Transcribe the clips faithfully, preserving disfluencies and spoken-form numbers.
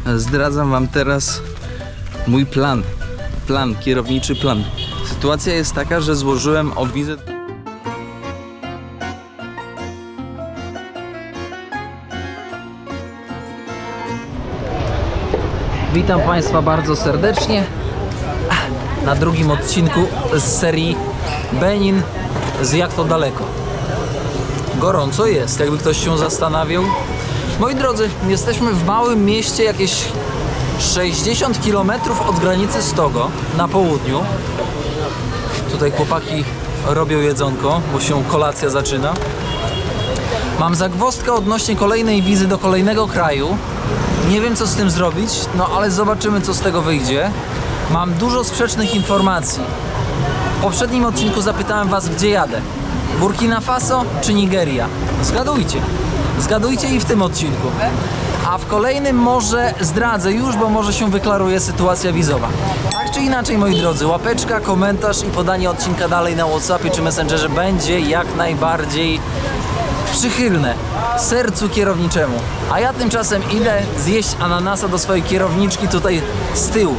Zdradzam wam teraz mój plan. Plan, kierowniczy plan. Sytuacja jest taka, że złożyłem o wizę. Witam Państwa bardzo serdecznie na drugim odcinku z serii Benin z Jak to daleko. Gorąco jest, jakby ktoś się zastanawiał. Moi drodzy, jesteśmy w małym mieście, jakieś sześćdziesiąt kilometrów od granicy z Togo na południu. Tutaj chłopaki robią jedzonko, bo się kolacja zaczyna. Mam zagwozdkę odnośnie kolejnej wizy do kolejnego kraju. Nie wiem, co z tym zrobić, no ale zobaczymy, co z tego wyjdzie. Mam dużo sprzecznych informacji. W poprzednim odcinku zapytałem was, gdzie jadę. Burkina Faso czy Nigeria? Zgadujcie. Zgadujcie i w tym odcinku. A w kolejnym może zdradzę już, bo może się wyklaruje sytuacja wizowa. Tak czy inaczej, moi drodzy, łapeczka, komentarz i podanie odcinka dalej na WhatsAppie czy Messengerze będzie jak najbardziej przychylne sercu kierowniczemu. A ja tymczasem idę zjeść ananasa do swojej kierowniczki tutaj z tyłu.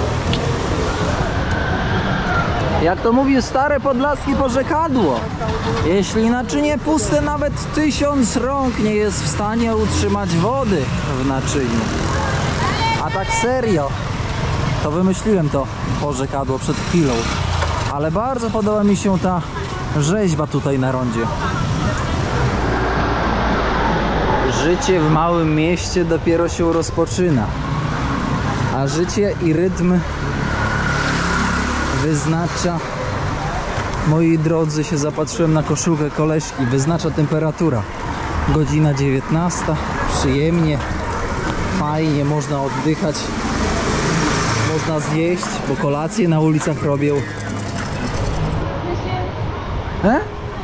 Jak to mówi stare podlaskie porzekadło, jeśli naczynie puste, nawet tysiąc rąk nie jest w stanie utrzymać wody w naczyniu. A tak serio, to wymyśliłem to porzekadło przed chwilą. Ale bardzo podoba mi się ta rzeźba tutaj na rondzie. Życie w małym mieście dopiero się rozpoczyna, a życie i rytm wyznacza, moi drodzy, się zapatrzyłem na koszulkę koleżki, wyznacza temperatura. Godzina dziewiętnasta, przyjemnie, fajnie, można oddychać, można zjeść, bo kolacje na ulicach robią. E?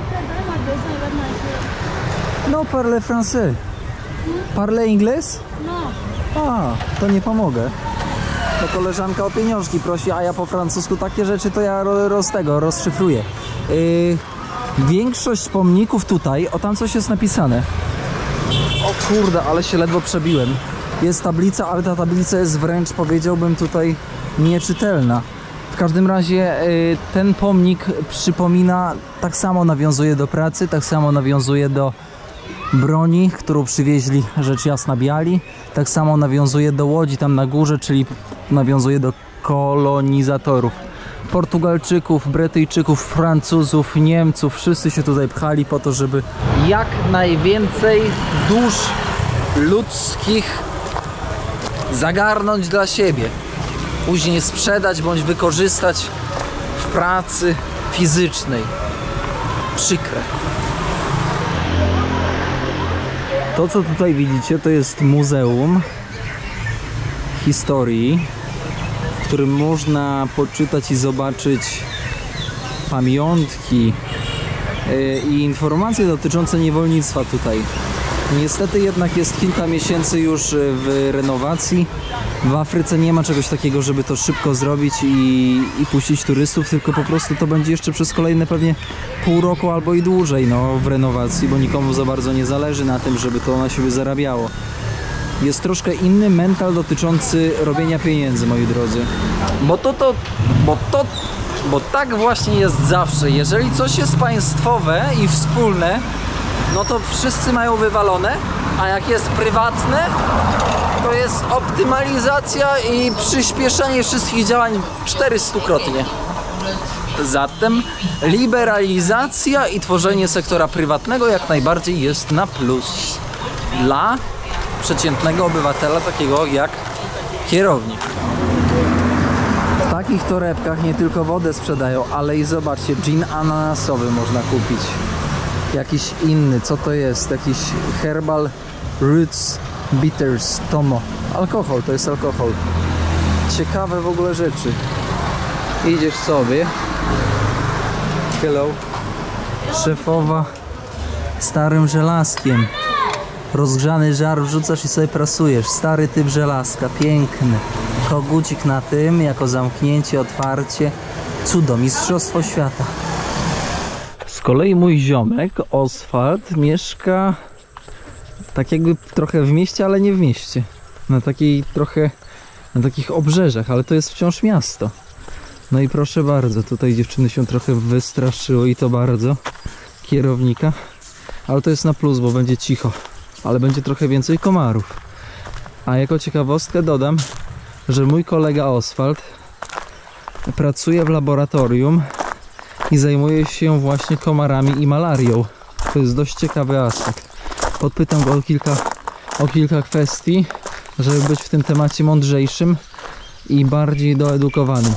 No, parle français. Parle anglais? No. A, to nie pomogę. To koleżanka o pieniążki prosi, a ja po francusku takie rzeczy to ja roz tego rozszyfruję. Yy, większość pomników tutaj, o tam coś jest napisane. O kurde, ale się ledwo przebiłem. Jest tablica, ale ta tablica jest wręcz, powiedziałbym, tutaj nieczytelna. W każdym razie yy, ten pomnik przypomina, tak samo nawiązuje do pracy, tak samo nawiązuje do broni, którą przywieźli rzecz jasna biali, tak samo nawiązuje do łodzi tam na górze, czyli nawiązuje do kolonizatorów. Portugalczyków, Brytyjczyków, Francuzów, Niemców, wszyscy się tutaj pchali po to, żeby jak najwięcej dusz ludzkich zagarnąć dla siebie, później sprzedać bądź wykorzystać w pracy fizycznej. Przykre. To, co tutaj widzicie, to jest muzeum historii, w którym można poczytać i zobaczyć pamiątki i informacje dotyczące niewolnictwa tutaj. Niestety jednak jest kilka miesięcy już w renowacji. W Afryce nie ma czegoś takiego, żeby to szybko zrobić i, i puścić turystów, tylko po prostu to będzie jeszcze przez kolejne pewnie pół roku albo i dłużej no, w renowacji, bo nikomu za bardzo nie zależy na tym, żeby to na siebie zarabiało. Jest troszkę inny mental dotyczący robienia pieniędzy, moi drodzy. Bo to, to, bo to, bo tak właśnie jest zawsze. Jeżeli coś jest państwowe i wspólne, no to wszyscy mają wywalone, a jak jest prywatne, to jest optymalizacja i przyspieszenie wszystkich działań czterystukrotnie. Zatem liberalizacja i tworzenie sektora prywatnego jak najbardziej jest na plus dla przeciętnego obywatela, takiego jak kierownik. W takich torebkach nie tylko wodę sprzedają, ale i zobaczcie, gin ananasowy można kupić. Jakiś inny, co to jest? Jakiś herbal roots bitters tomo. Alkohol, to jest alkohol. Ciekawe w ogóle rzeczy. Idziesz sobie. Hello. Szefowa starym żelazkiem. Rozgrzany żar wrzucasz i sobie prasujesz. Stary typ żelazka, piękny. Kogucik na tym, jako zamknięcie, otwarcie. Cudo, mistrzostwo świata. Z kolei mój ziomek, Oswald, mieszka tak jakby trochę w mieście, ale nie w mieście. na takiej trochę, na takich obrzeżach, ale to jest wciąż miasto. No i proszę bardzo, tutaj dziewczyny się trochę wystraszyły i to bardzo kierownika, ale to jest na plus, bo będzie cicho, ale będzie trochę więcej komarów. A jako ciekawostkę dodam, że mój kolega Oswald pracuje w laboratorium i zajmuje się właśnie komarami i malarią. To jest dość ciekawy aspekt. Podpytam go o kilka, o kilka kwestii, żeby być w tym temacie mądrzejszym i bardziej doedukowanym.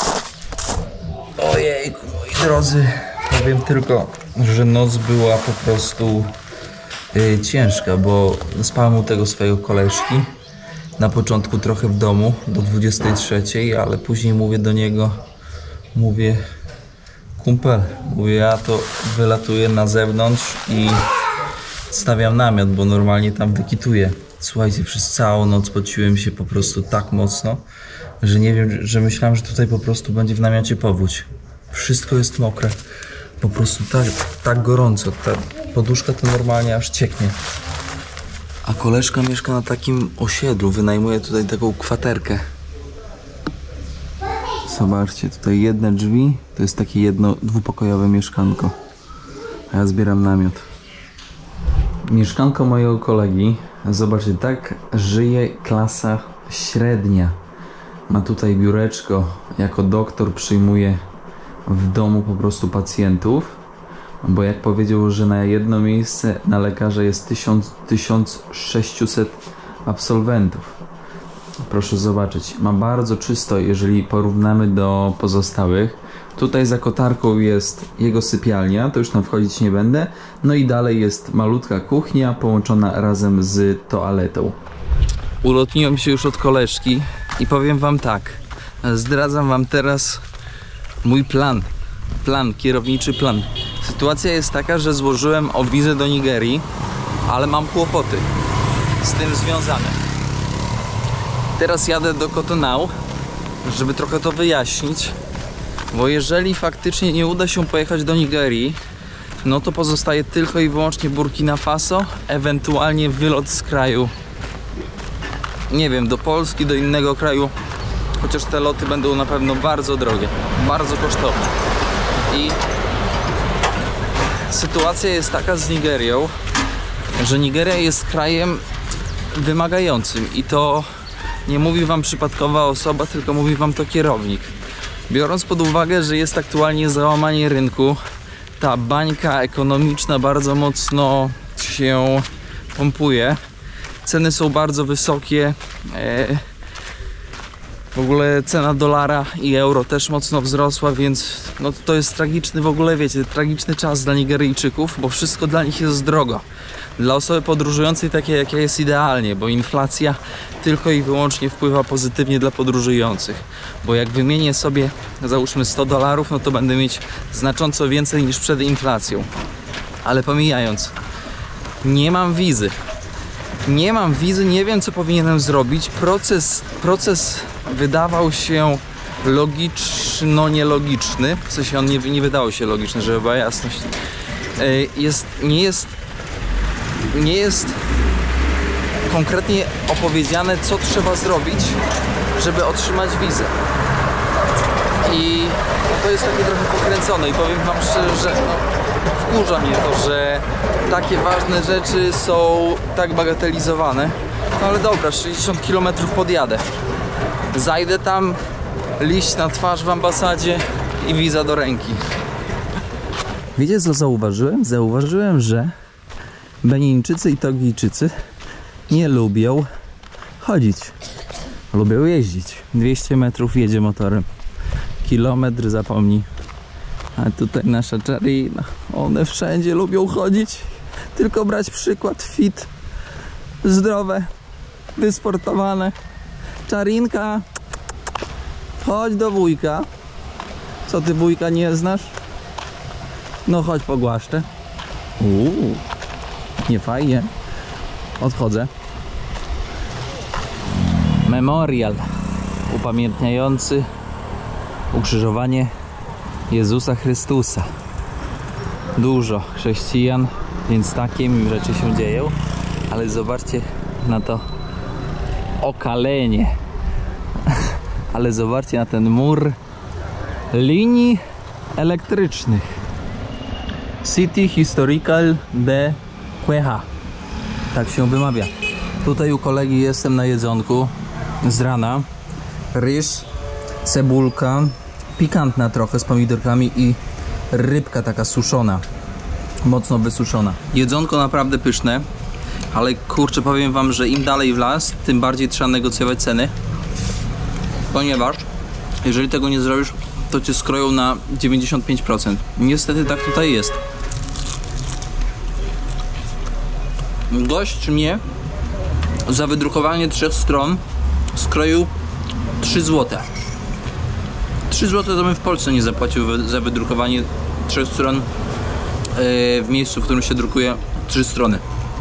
Ojejku, moi drodzy, powiem tylko, że noc była po prostu yy, ciężka, bo spałem u tego swojego koleżki. Na początku trochę w domu, do dwudziestej trzeciej, ale później mówię do niego, mówię, kumpel, mówię, ja to wylatuję na zewnątrz i stawiam namiot, bo normalnie tam wykituję. Słuchajcie, przez całą noc pociłem się po prostu tak mocno, że nie wiem, że myślałem, że tutaj po prostu będzie w namiocie powódź. Wszystko jest mokre, po prostu tak, tak gorąco, ta poduszka to normalnie aż cieknie. A koleżka mieszka na takim osiedlu, wynajmuje tutaj taką kwaterkę. Zobaczcie, tutaj jedne drzwi, to jest takie jedno dwupokojowe mieszkanko. A ja zbieram namiot. Mieszkanko mojego kolegi, zobaczcie, tak żyje klasa średnia. Ma tutaj biureczko, jako doktor przyjmuje w domu po prostu pacjentów. Bo jak powiedział, że na jedno miejsce na lekarza jest tysiąc sześćset absolwentów. Proszę zobaczyć, ma bardzo czysto, jeżeli porównamy do pozostałych. Tutaj za kotarką jest jego sypialnia, to już tam wchodzić nie będę. No i dalej jest malutka kuchnia połączona razem z toaletą. Ulotniłem się już od koleżki i powiem wam tak, zdradzam wam teraz mój plan. Plan, kierowniczy plan. Sytuacja jest taka, że złożyłem o wizę do Nigerii, ale mam kłopoty z tym związane. Teraz jadę do Cotonou, żeby trochę to wyjaśnić, bo jeżeli faktycznie nie uda się pojechać do Nigerii, no to pozostaje tylko i wyłącznie Burkina Faso, ewentualnie wylot z kraju, nie wiem, do Polski, do innego kraju, chociaż te loty będą na pewno bardzo drogie, bardzo kosztowne. I sytuacja jest taka z Nigerią, że Nigeria jest krajem wymagającym i to nie mówi wam przypadkowa osoba, tylko mówi wam to kierownik. Biorąc pod uwagę, że jest aktualnie załamanie rynku, ta bańka ekonomiczna bardzo mocno się pompuje, ceny są bardzo wysokie, w ogóle cena dolara i euro też mocno wzrosła, więc no to jest tragiczny w ogóle, wiecie, tragiczny czas dla Nigeryjczyków, bo wszystko dla nich jest drogo. Dla osoby podróżującej takiej jak ja jest idealnie, bo inflacja tylko i wyłącznie wpływa pozytywnie dla podróżujących. Bo jak wymienię sobie, załóżmy sto dolarów, no to będę mieć znacząco więcej niż przed inflacją. Ale pomijając, nie mam wizy. Nie mam wizy, nie wiem co powinienem zrobić. Proces, proces wydawał się logiczno-nielogiczny. W sensie on nie, nie wydawał się logiczny, żeby była jasność. Jest, nie jest nie jest konkretnie opowiedziane, co trzeba zrobić, żeby otrzymać wizę. I to jest takie trochę pokręcone i powiem wam szczerze, że no, wkurza mnie to, że takie ważne rzeczy są tak bagatelizowane. No ale dobra, sześćdziesiąt kilometrów podjadę. Zajdę tam, liść na twarz w ambasadzie i wiza do ręki. Wiecie co zauważyłem? Zauważyłem, że Benińczycy i Togijczycy nie lubią chodzić. Lubią jeździć. dwieście metrów jedzie motorem. Kilometr zapomni. A tutaj nasza Czarina. One wszędzie lubią chodzić. Tylko brać przykład. Fit, zdrowe, wysportowane. Czarinka, chodź do wujka. Co ty wujka nie znasz? No chodź pogłaszczę. Uuu. Nie fajnie. Odchodzę. Memorial upamiętniający ukrzyżowanie Jezusa Chrystusa. Dużo chrześcijan, więc takie rzeczy się dzieją. Ale zobaczcie na to, okalenie. Ale zobaczcie na ten mur linii elektrycznych. City Historical de Cueja. Tak się wymawia. Tutaj u kolegi jestem na jedzonku z rana. Ryż, cebulka, pikantna trochę z pomidorkami i rybka taka suszona. Mocno wysuszona. Jedzonko naprawdę pyszne. Ale kurczę, powiem wam, że im dalej w las, tym bardziej trzeba negocjować ceny. Ponieważ jeżeli tego nie zrobisz, to cię skroją na dziewięćdziesiąt pięć procent. Niestety tak tutaj jest. Gość mnie za wydrukowanie trzech stron skroił trzy złote. trzy złote to bym w Polsce nie zapłacił za wydrukowanie trzech stron w miejscu, w którym się drukuje trzy strony.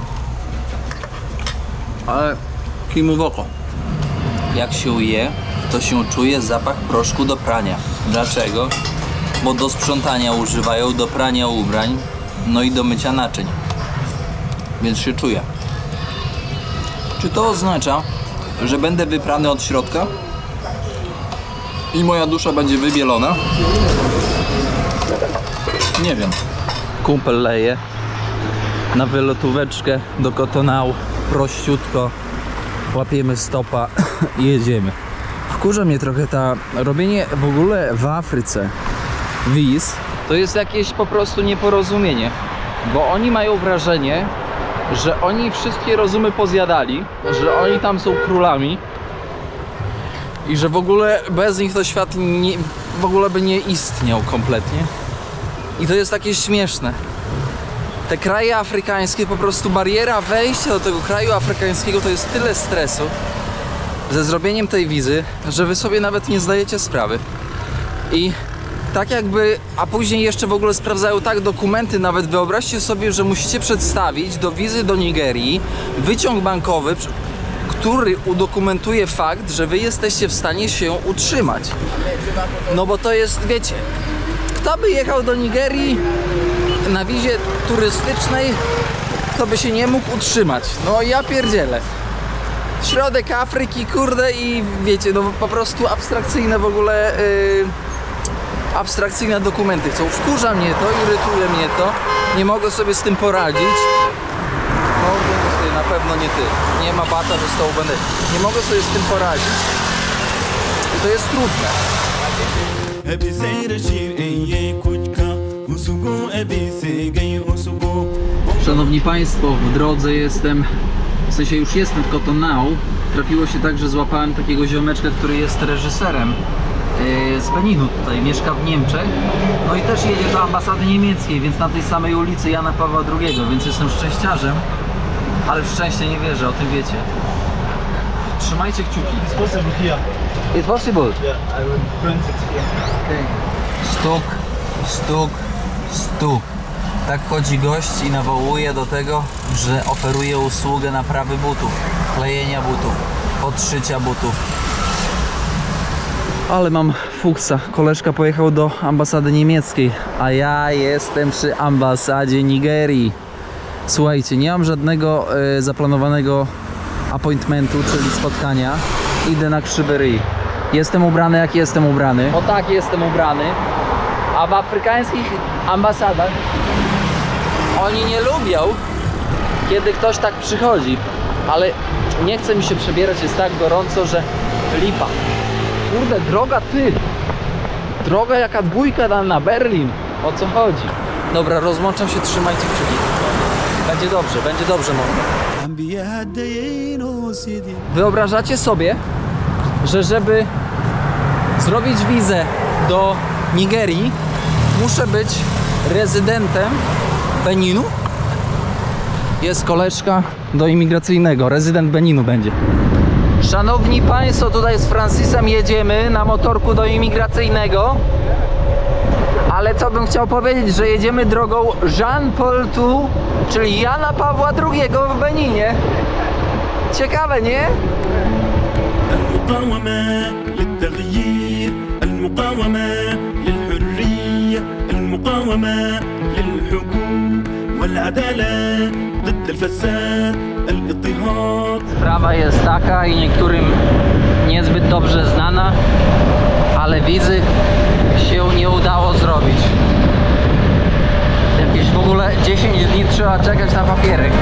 Ale kij mu w oko. Jak się je, to się czuje zapach proszku do prania. Dlaczego? Bo do sprzątania używają, do prania ubrań, no i do mycia naczyń. Więc się czuje. Czy to oznacza, że będę wyprany od środka i moja dusza będzie wybielona? Nie wiem. Kumpel leje na wylotóweczkę do Cotonau. Prościutko. Łapiemy stopa i jedziemy. Wkurza mnie trochę ta robienie w ogóle w Afryce wiz. To jest jakieś po prostu nieporozumienie. Bo oni mają wrażenie, że oni wszystkie rozumy pozjadali, że oni tam są królami i że w ogóle bez nich to świat nie, w ogóle by nie istniał kompletnie. I to jest takie śmieszne. Te kraje afrykańskie, po prostu bariera wejścia do tego kraju afrykańskiego to jest tyle stresu ze zrobieniem tej wizy, że wy sobie nawet nie zdajecie sprawy. I tak jakby, a później jeszcze w ogóle sprawdzają tak dokumenty, nawet wyobraźcie sobie, że musicie przedstawić do wizy do Nigerii wyciąg bankowy, który udokumentuje fakt, że wy jesteście w stanie się utrzymać. No bo to jest, wiecie, kto by jechał do Nigerii na wizie turystycznej, to by się nie mógł utrzymać. No ja pierdzielę. Środek Afryki, kurde, i wiecie, no po prostu abstrakcyjne w ogóle yy, abstrakcyjne dokumenty chcą. Wkurza mnie to, irytuje mnie to. Nie mogę sobie z tym poradzić. Mogę, ty, na pewno nie ty. Nie ma bata, że z tobą będę. Nie mogę sobie z tym poradzić. I to jest trudne. Szanowni Państwo, w drodze jestem, w sensie już jestem w Cotonau. Trafiło się tak, że złapałem takiego ziomeczka, który jest reżyserem yy, z Beninu tutaj, mieszka w Niemczech. No i też jedzie do ambasady niemieckiej, więc na tej samej ulicy Jana Pawła drugiego, więc jestem szczęściarzem. Ale w szczęście nie wierzę, o tym wiecie. Trzymajcie kciuki. It's possible here. It's possible? Yeah, I will print it here. Okay. Stuk, stuk, stuk. Tak chodzi gość i nawołuje do tego, że oferuje usługę naprawy butów, klejenia butów, podszycia butów. Ale mam fuksa. Koleżka pojechał do ambasady niemieckiej, a ja jestem przy ambasadzie Nigerii. Słuchajcie, nie mam żadnego y, zaplanowanego appointmentu, czyli spotkania. Idę na krzywy ryj. Jestem ubrany jak jestem ubrany. O tak jestem ubrany. A w afrykańskich ambasadach oni nie lubią, kiedy ktoś tak przychodzi. Ale nie chce mi się przebierać, jest tak gorąco, że lipa. Kurde, droga ty. Droga jaka dwójka na, na Berlin. O co chodzi? Dobra, rozłączam się, trzymajcie kciuki. Będzie dobrze, będzie dobrze, mordo. Wyobrażacie sobie, że żeby zrobić wizę do Nigerii, muszę być rezydentem Beninu? Jest koleżka do imigracyjnego, rezydent Beninu będzie. Szanowni Państwo, tutaj z Francisem jedziemy na motorku do imigracyjnego. Ale co bym chciał powiedzieć, że jedziemy drogą Jean Paul drugi, czyli Jana Pawła drugiego w Beninie. Ciekawe, nie? Sprawa jest taka i niektórym niezbyt dobrze znana, ale wizy się nie udało zrobić. Jakieś w ogóle dziesięć dni trzeba czekać na papierek.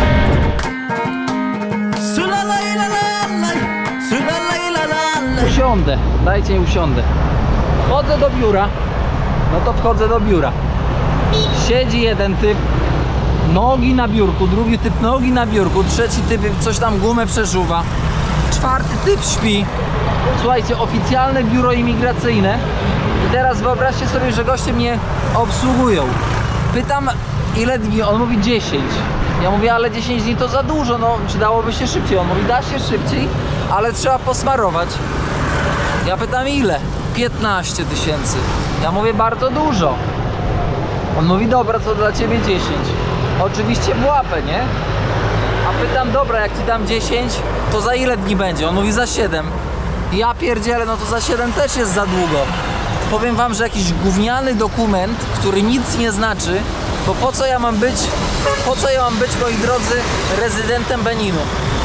Usiądę, dajcie mi usiądę. Wchodzę do biura. No to wchodzę do biura. Siedzi jeden typ, nogi na biurku, drugi typ nogi na biurku, trzeci typ coś tam gumę przeżuwa, czwarty typ śpi. Słuchajcie, oficjalne biuro imigracyjne. I teraz wyobraźcie sobie, że goście mnie obsługują. Pytam, ile dni? On mówi dziesięć. Ja mówię, ale dziesięć dni to za dużo, no czy dałoby się szybciej? On mówi, da się szybciej, ale trzeba posmarować. Ja pytam, ile? piętnaście tysięcy. Ja mówię, bardzo dużo. On mówi, dobra, to dla ciebie dziesięć. Oczywiście w łapę, nie? A pytam, dobra, jak ci dam dziesięć, to za ile dni będzie? On mówi, za siedem. Ja pierdzielę, no to za siedem też jest za długo. Powiem wam, że jakiś gówniany dokument, który nic nie znaczy, bo po co ja mam być, po co ja mam być, moi drodzy, rezydentem Beninu?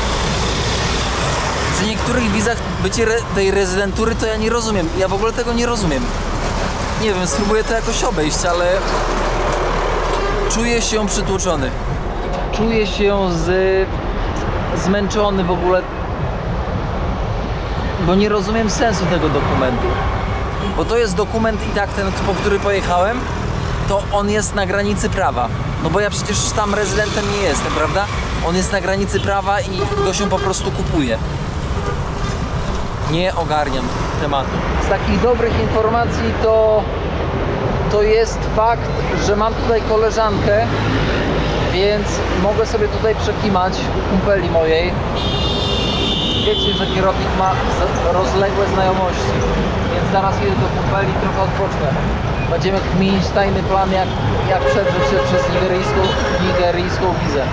Przy niektórych wizach bycie re tej rezydentury to ja nie rozumiem. Ja w ogóle tego nie rozumiem. Nie wiem, spróbuję to jakoś obejść, ale czuję się przytłoczony. Czuję się z... zmęczony w ogóle, bo nie rozumiem sensu tego dokumentu. Bo to jest dokument i tak ten, po który pojechałem, to on jest na granicy prawa. No bo ja przecież tam rezydentem nie jestem, prawda? On jest na granicy prawa i go się po prostu kupuje. Nie ogarniam tematu. Z takich dobrych informacji to to jest fakt, że mam tutaj koleżankę, więc mogę sobie tutaj przekimać u kumpeli mojej. Wiecie, że kierownik ma rozległe znajomości, więc zaraz jedę do kumpeli, trochę odpocznę. Będziemy kminić tajny plan, jak, jak przedrzeć się przez nigeryjską, nigeryjską wizę.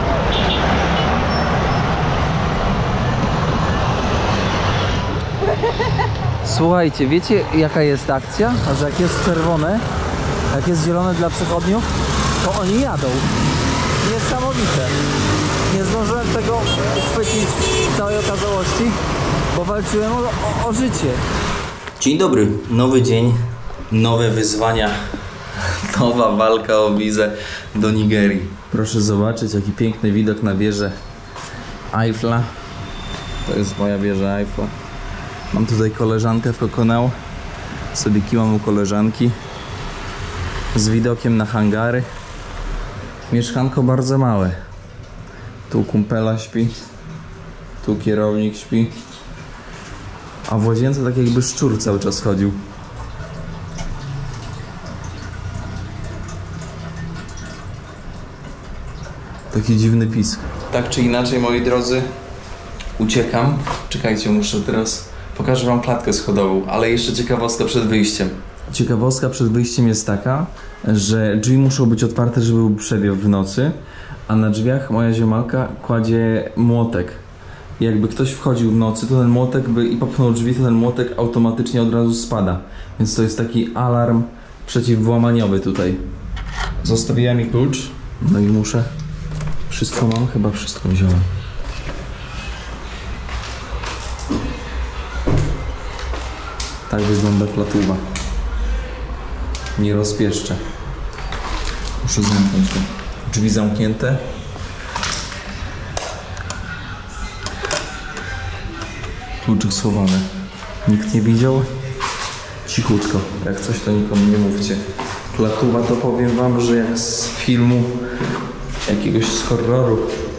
Słuchajcie, wiecie jaka jest akcja? A że jak jest czerwone, jak jest zielone dla przechodniów, to oni jadą. Niesamowite. Nie zdążyłem tego uchwycić w całej okazałości, bo walczyłem o, o, o życie. Dzień dobry, nowy dzień, nowe wyzwania, nowa walka o wizę do Nigerii. Proszę zobaczyć, jaki piękny widok na wieżę Eiffla. To jest moja wieża Eiffla. Mam tutaj koleżankę w Coconut, sobie kimam u koleżanki z widokiem na hangary. Mieszkanko bardzo małe. Tu kumpela śpi, tu kierownik śpi, a w łazience tak jakby szczur cały czas chodził. Taki dziwny pisk. Tak czy inaczej, moi drodzy, uciekam. Czekajcie, muszę teraz... Pokażę wam klatkę schodową, ale jeszcze ciekawostka przed wyjściem. Ciekawostka przed wyjściem jest taka, że drzwi muszą być otwarte, żeby był przewiew w nocy, a na drzwiach moja ziomalka kładzie młotek. I jakby ktoś wchodził w nocy, to ten młotek by i popchnął drzwi, to ten młotek automatycznie od razu spada. Więc to jest taki alarm przeciwwłamaniowy tutaj. Zostawiłem mi klucz, no i muszę... Wszystko mam? Chyba wszystko wziąłem. Tak wygląda klatuwa. Nie rozpieszczę. Muszę zamknąć to. Drzwi zamknięte. Kluczyk schowany. Nikt nie widział? Cichutko. Jak coś, to nikomu nie mówcie. Klatuwa to powiem wam, że jak z filmu jakiegoś z horroru.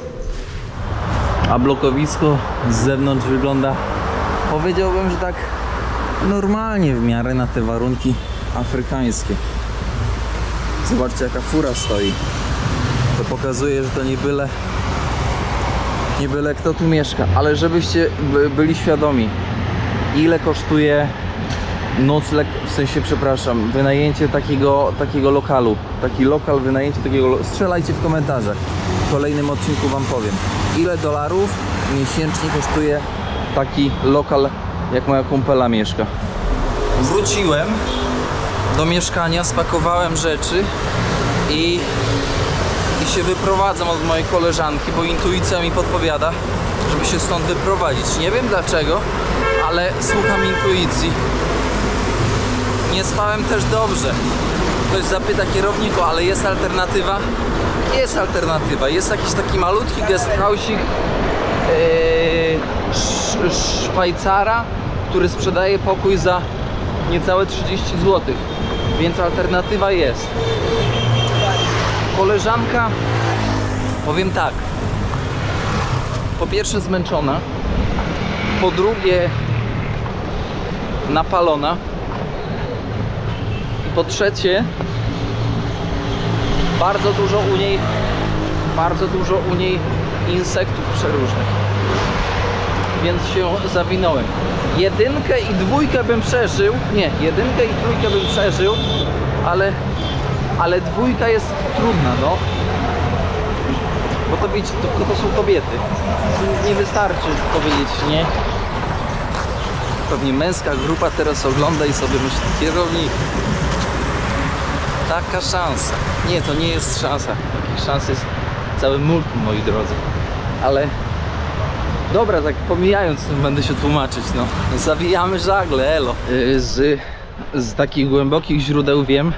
A blokowisko z zewnątrz wygląda, powiedziałbym, że tak normalnie w miarę na te warunki afrykańskie. Zobaczcie, jaka fura stoi. To pokazuje, że to nie byle nie byle kto tu mieszka, ale żebyście byli świadomi, ile kosztuje nocleg, w sensie, przepraszam, wynajęcie takiego, takiego lokalu. Taki lokal, wynajęcie takiego... Strzelajcie w komentarzach. W kolejnym odcinku wam powiem, ile dolarów miesięcznie kosztuje taki lokal, jak moja kumpela mieszka. Wróciłem do mieszkania, spakowałem rzeczy i i się wyprowadzam od mojej koleżanki, bo intuicja mi podpowiada, żeby się stąd wyprowadzić. Nie wiem dlaczego, ale słucham intuicji. Nie spałem też dobrze. Ktoś zapyta kierowniku, ale jest alternatywa? Jest alternatywa. Jest jakiś taki malutki guest house'ik yy, sz, Szwajcara, który sprzedaje pokój za niecałe trzydzieści złotych. Więc alternatywa jest. Koleżanka, powiem tak, po pierwsze zmęczona, po drugie napalona i po trzecie bardzo dużo u niej bardzo dużo u niej insektów przeróżnych, więc się zawinąłem. Jedynkę i dwójkę bym przeżył, nie, jedynkę i trójkę bym przeżył, ale ale dwójka jest trudna, no. Bo to wiecie, to, to są kobiety. Nie wystarczy powiedzieć, nie? Pewnie męska grupa teraz ogląda i sobie myśli, kierownik, taka szansa. Nie, to nie jest szansa. Takich szans jest cały multum, moi drodzy. Ale dobra, tak pomijając, będę się tłumaczyć, no. Zawijamy żagle, elo. Z, z takich głębokich źródeł wiem,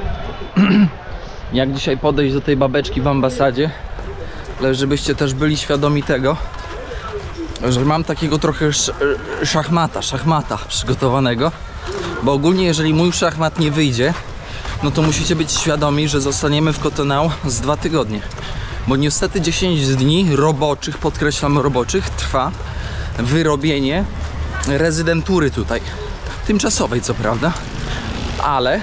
jak dzisiaj podejść do tej babeczki w ambasadzie, ale żebyście też byli świadomi tego, że mam takiego trochę szachmata, szachmata przygotowanego, bo ogólnie jeżeli mój szachmat nie wyjdzie, no to musicie być świadomi, że zostaniemy w Cotonau z dwa tygodnie, bo niestety dziesięć dni roboczych, podkreślam roboczych, trwa wyrobienie rezydentury tutaj, tymczasowej co prawda, ale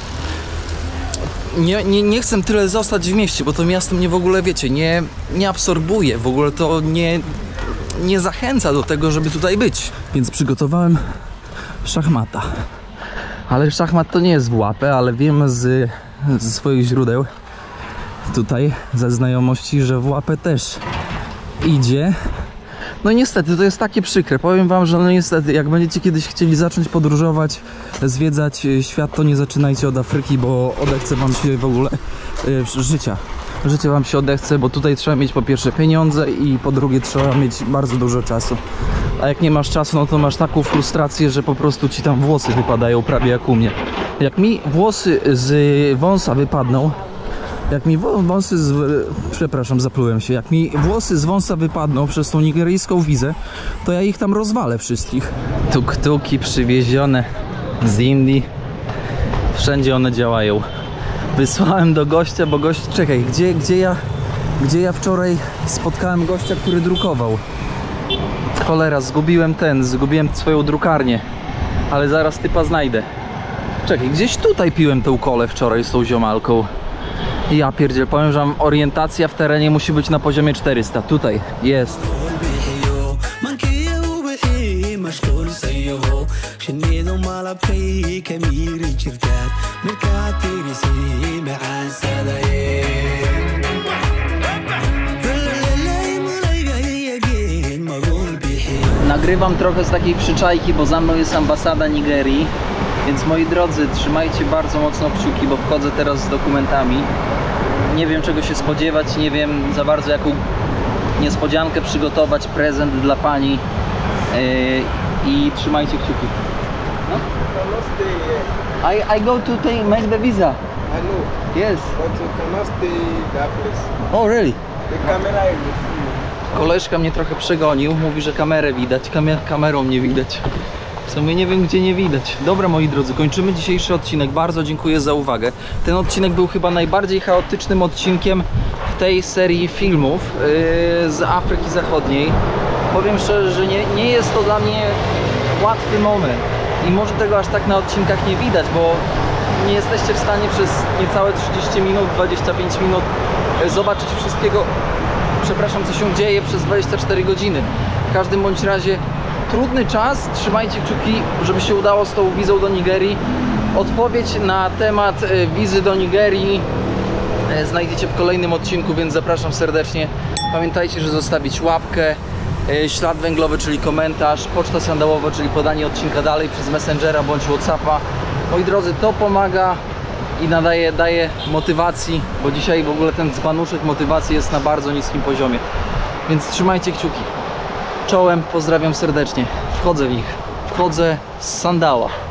Nie, nie, nie chcę tyle zostać w mieście, bo to miasto mnie w ogóle, wiecie, nie, nie absorbuje, w ogóle to nie, nie zachęca do tego, żeby tutaj być. Więc przygotowałem szachmata. Ale szachmat to nie jest w łapę, ale wiem z, ze swoich źródeł tutaj, ze znajomości, że w łapę też idzie. No niestety, to jest takie przykre. Powiem wam, że no niestety, jak będziecie kiedyś chcieli zacząć podróżować, zwiedzać świat, to nie zaczynajcie od Afryki, bo odechce wam się w ogóle yy, życia. Życie wam się odechce, bo tutaj trzeba mieć po pierwsze pieniądze i po drugie trzeba mieć bardzo dużo czasu. A jak nie masz czasu, no to masz taką frustrację, że po prostu ci tam włosy wypadają prawie jak u mnie. Jak mi włosy z wąsa wypadną, Jak mi wąsy z... Przepraszam, zaplułem się. Jak mi włosy z wąsa wypadną przez tą nigeryjską wizę, to ja ich tam rozwalę wszystkich. Tuk-tuki przywiezione z Indii. Wszędzie one działają. Wysłałem do gościa, bo gość... Czekaj, gdzie, gdzie ja... Gdzie ja wczoraj spotkałem gościa, który drukował. Cholera, zgubiłem ten, zgubiłem swoją drukarnię. Ale zaraz typa znajdę. Czekaj, gdzieś tutaj piłem tę kolę wczoraj z tą ziomalką. Ja pierdziel, powiem, że orientacja w terenie musi być na poziomie czterysta. Tutaj jest. Nagrywam trochę z takiej przyczajki, bo za mną jest ambasada Nigerii. Więc moi drodzy, trzymajcie bardzo mocno kciuki, bo wchodzę teraz z dokumentami. Nie wiem czego się spodziewać, nie wiem za bardzo jaką niespodziankę przygotować, prezent dla pani. Yy, I trzymajcie kciuki. No? I, I go to take, make the visa. I know. Yes. But you cannot stay that place. Oh really? The camera is with you. Koleżka mnie trochę przegonił, mówi, że kamerę widać, Kamer kamerą nie widać. W sumie nie wiem gdzie nie widać. Dobra moi drodzy, kończymy dzisiejszy odcinek. Bardzo dziękuję za uwagę. Ten odcinek był chyba najbardziej chaotycznym odcinkiem w tej serii filmów yy, z Afryki Zachodniej. Powiem szczerze, że nie, nie jest to dla mnie łatwy moment. I może tego aż tak na odcinkach nie widać, bo nie jesteście w stanie przez niecałe trzydzieści minut, dwadzieścia pięć minut zobaczyć wszystkiego, przepraszam, co się dzieje przez dwadzieścia cztery godziny. W każdym bądź razie trudny czas, trzymajcie kciuki, żeby się udało z tą wizą do Nigerii. Odpowiedź na temat wizy do Nigerii znajdziecie w kolejnym odcinku, więc zapraszam serdecznie. Pamiętajcie, że zostawić łapkę, ślad węglowy, czyli komentarz, poczta sandałowa, czyli podanie odcinka dalej przez Messengera bądź Whatsappa. Moi drodzy, to pomaga i nadaje daje motywacji, bo dzisiaj w ogóle ten dzbanuszek motywacji jest na bardzo niskim poziomie. Więc trzymajcie kciuki. Czołem, pozdrawiam serdecznie. Wchodzę w nich. Wchodzę z sandała.